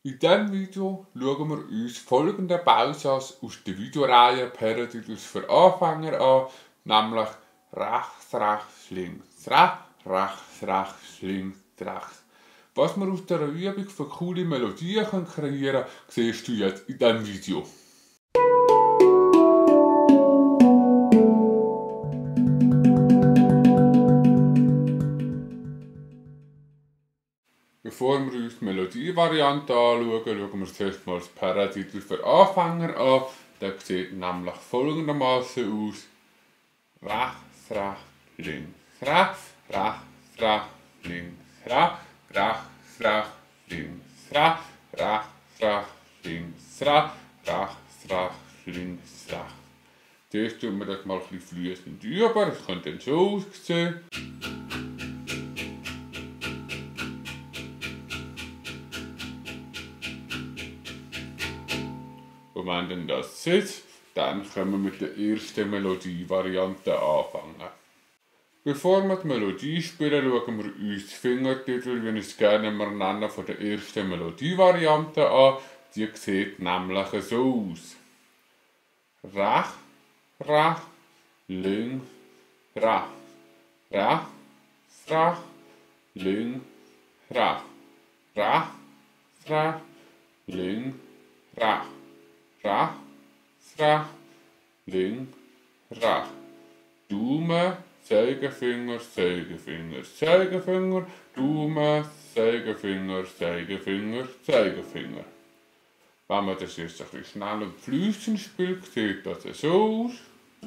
In diesem Video schauen wir uns folgenden Bausatz aus der Videoreihe Paradiddles für Anfänger an, nämlich rechts, rechts, links, rechts, rechts, links, rechts. Was wir aus dieser Übung für coole Melodien kreieren können, siehst du jetzt in diesem Video. Bevor wir uns die Melodievariante anschauen, schauen wir zuerst mal das Paradiddle für Anfänger an. Der sieht nämlich folgendermaßen aus: rechts, rechts, links, rechts, rechts, rechts, links, rechts, rechts, rechts, links, rechts, rechts, rechts, links, rechts, rechts, rechts, links, rechts. Zuerst tun wir das mal ein bisschen fließend über, das könnte dann so aussehen. Und wenn dann das sitzt, dann können wir mit der ersten Melodievariante anfangen. Bevor wir die Melodie spielen, schauen wir uns die Fingertitel, wie ich es gerne mal nenne, von der ersten Melodievariante an. Die sieht nämlich so aus: rechts, rechts, links, rechts, rechts, rechts, links, rechts, rechts, rechts, links, rechts. Rechts, rechts, links, rechts. Daumen, Zeigefinger, Zeigefinger, Zeigefinger, Daumen, Zeigefinger, Zeigefinger, Zeigefinger. Wenn man das jetzt ein bisschen schnell und fließend spielt, sieht das so aus.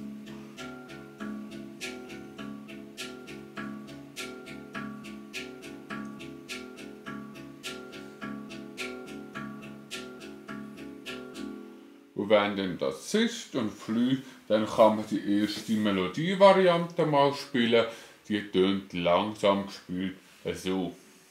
Und wenn dann das ist und fließt, dann kann man die erste Melodievariante mal spielen. Die tönt langsam gespielt so.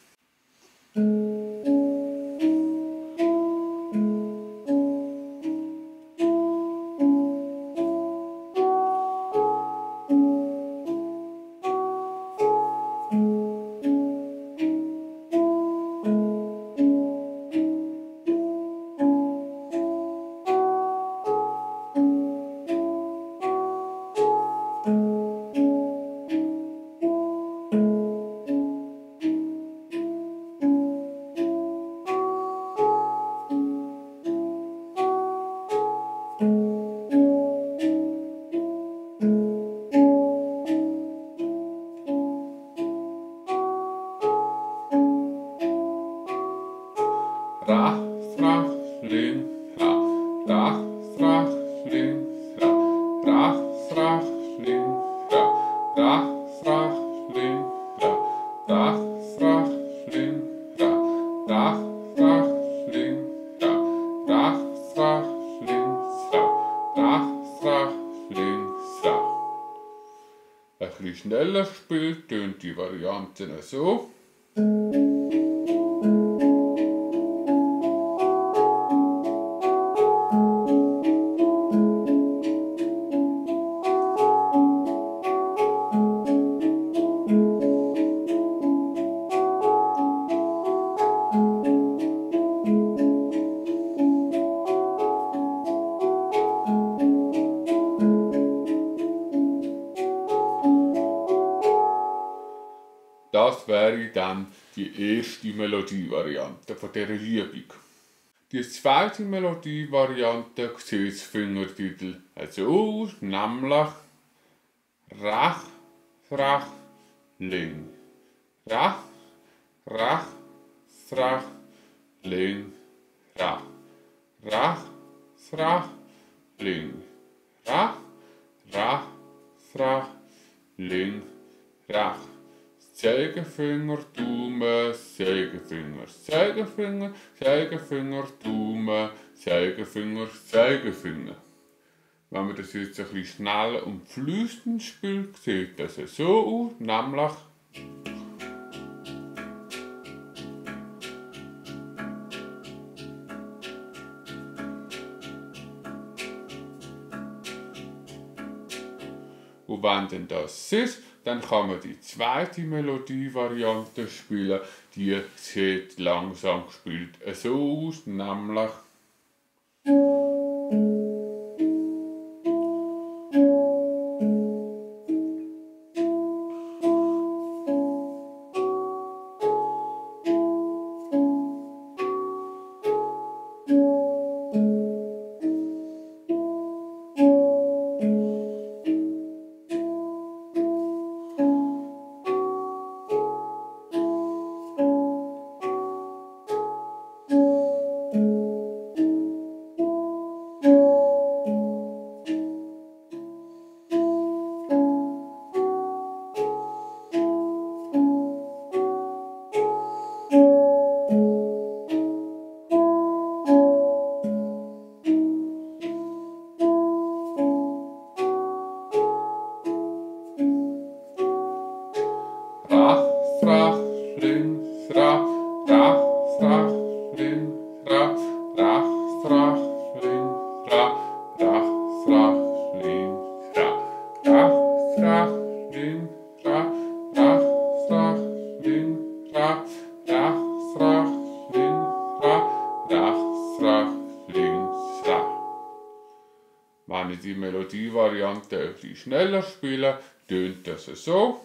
Rechts, rechts, links, rechts, rechts, rechts, links, rechts, rechts, links, rechts, rechts, links, rechts, rechts, links, rechts, rechts, links, rechts, rechts, links, rechts, rechts, links, rechts. Ein bisschen schneller gespielt tönt die Varianten so. Das wäre dann die erste Melodievariante von dieser Übung. Die zweite Melodievariante sieht das Fingertitel so aus, nämlich rechts, rechts, links, rechts, rechts, rechts, links, rechts, rechts, rechts, links, rechts, rechts, rechts, links, rechts. Zeigefinger, Daumen, Zeigefinger, Zeigefinger, Zeigefinger, Daumen, Zeigefinger, Zeigefinger. Wenn man das jetzt ein bisschen schnell und fließend spielt, sieht das so aus, nämlich und wenn dann das ist, dann kann man die zweite Melodievariante spielen. Die sieht langsam gespielt so aus, nämlich Rach, Rach, links, Rach, Rach, Rach, links, Rach, Rach, Rach, links, Rach, Rach, Rach, links, Rach, Rach, Rach, links, Rach, Rach, Rach, links, Rach, Rach, Rach, links, Rach, Rach, Rach, links, Rach. Wenn ich die Melodievariante etwas schneller spiele, tönt das so.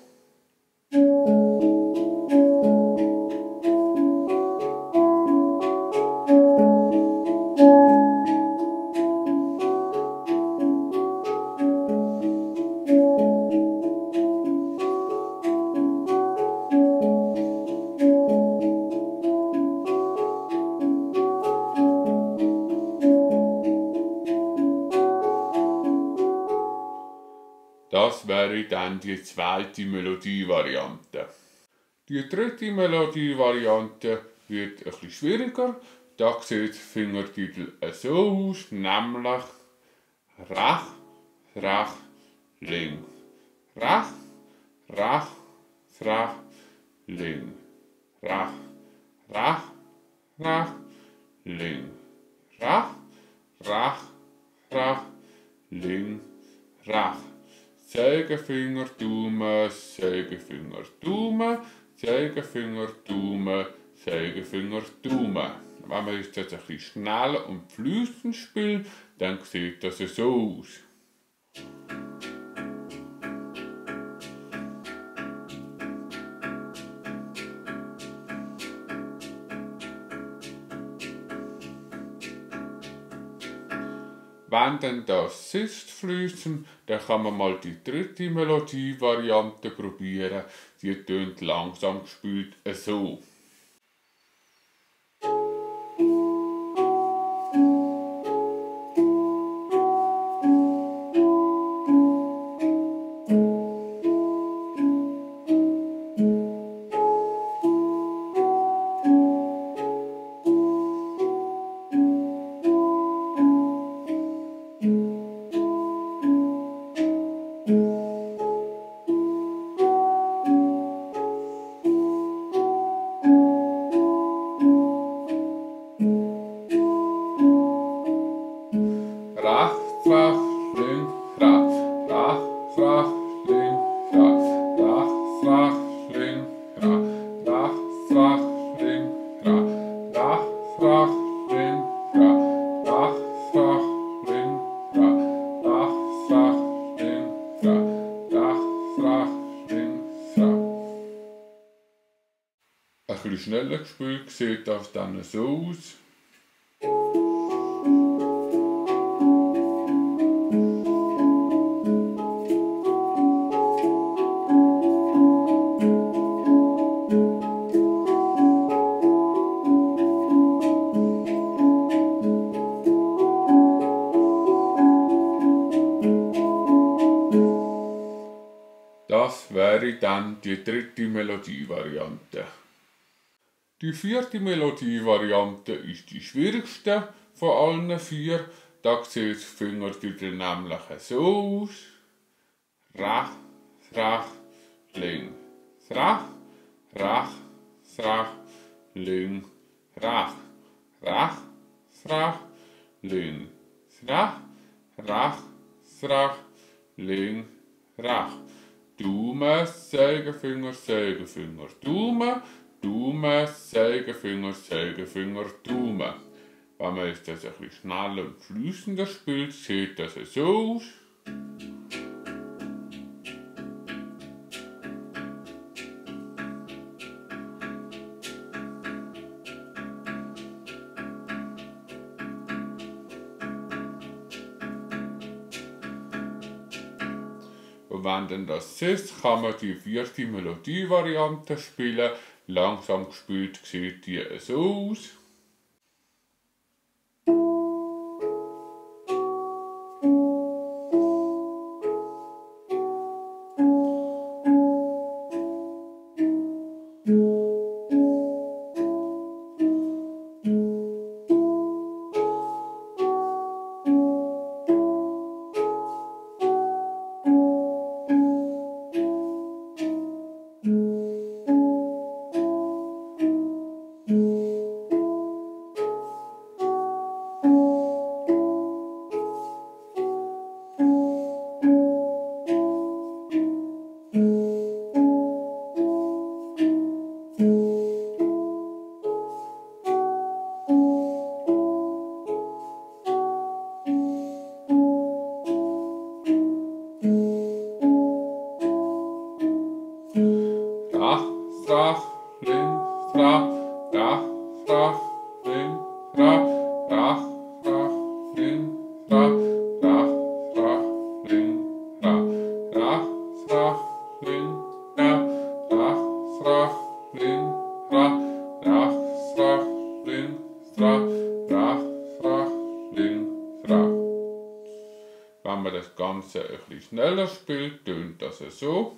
Das wäre dann die zweite Melodievariante. Die dritte Melodievariante wird etwas schwieriger. Da sieht der Fingertitel so aus, nämlich Rach, Rach, links. Rach, Rach, Rach, links. Rach, Rach, Rach, links. Rach, Rach, Rach, links, Rach. Zeigefinger, Daumen, Zeigefinger, Daumen, Zeigefinger, Daumen, Zeigefinger, Daumen. Wenn man jetzt ein bisschen schnell und fließend spielt, dann sieht das so aus. Wenn dann das sitzt fließen, dann kann man mal die dritte Melodievariante probieren. Die tönt langsam gespielt so. Rach, Rach, links, Rach, Rach, Rach, links, Rach, Rach, Rach, links, Rach, Rach, Rach, links, Rach, Rach, Rach, links, Rach, Rach, Rach, links, Rach, Rach, Rach, links, Rach, Rach, Rach, links, Rach. Ein bisschen schneller gespielt sieht das dann so aus. Das wäre dann die dritte Melodievariante. Die vierte Melodievariante ist die schwierigste von allen vier. Da sieht das Fingertitel nämlich so aus. Rach, Rach, links. Rach, Rach, Rach, links. Rach, Rach, Rach, links. Rach, Rach, Rach, links. Rach. Daumen, Zeigefinger, Zeigefinger, Daumen, Daumen, Zeigefinger, Zeigefinger, Daumen. Wenn man jetzt das ein bisschen schneller und fließender spielt, sieht das so aus. Und wenn dann das sitzt, kann man die vierte Melodievariante spielen. Langsam gespielt sieht die so aus. Rach, rach, links, rach, rach, rach, links, rach, rach, rach, links, rach, rach, rach, links, rach, rach, rach, links, rach, rach, rach, links, rach, rach, rach, links, rach, rach, rach, links, rach. Wenn man das Ganze ein bisschen schneller spielt, tönt das so.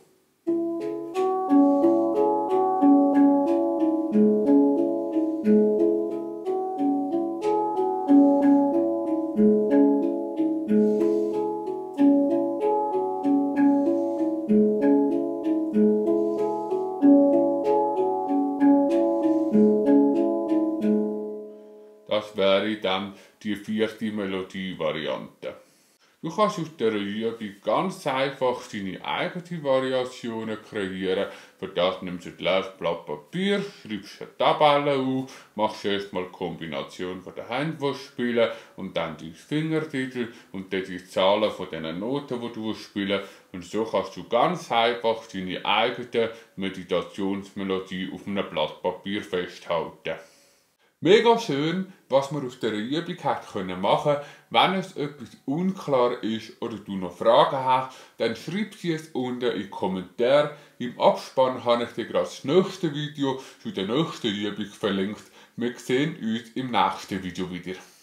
Das wäre dann die vierte Melodievariante. Du kannst aus dieser Übung ganz einfach deine eigenen Variationen kreieren. Für das nimmst du ein leeres Blatt Papier, schreibst eine Tabelle auf, machst erstmal die Kombination von den Händen, die spielen, und dann die Fingertitel und dann die Zahlen von den Noten, die du spielen. Und so kannst du ganz einfach deine eigene Meditationsmelodie auf einem Blatt Papier festhalten. Mega schön, was man aus dieser Übung machen konnte. Wenn es etwas unklar ist oder du noch Fragen hast, dann schreib sie es unten in die Kommentare. Im Abspann habe ich dir gerade das nächste Video zu der nächsten Übung verlinkt. Wir sehen uns im nächsten Video wieder.